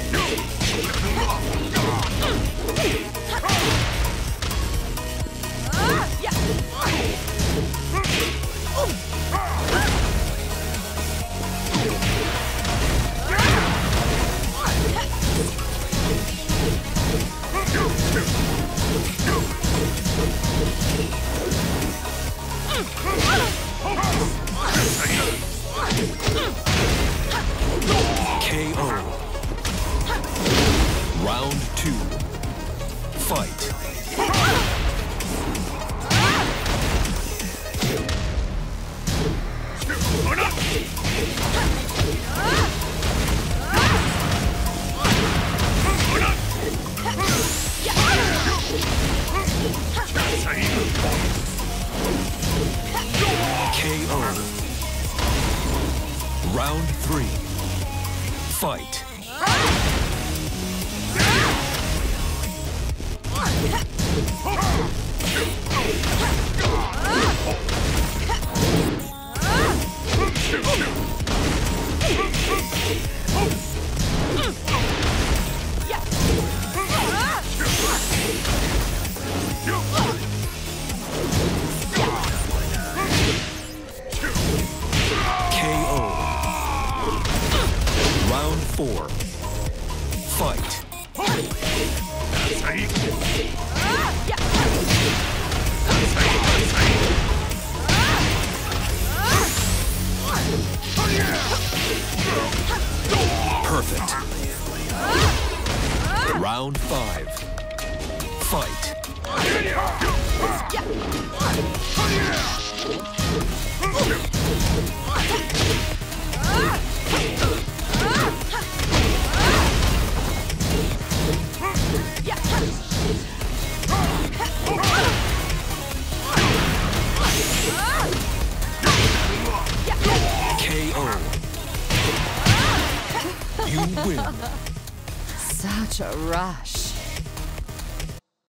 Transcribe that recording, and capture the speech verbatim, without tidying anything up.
K O. Round two. Fight. K O. Round three. Fight. K O. Round four. Fight. Perfect. Round five. Fight. K O. You win. Such a rush.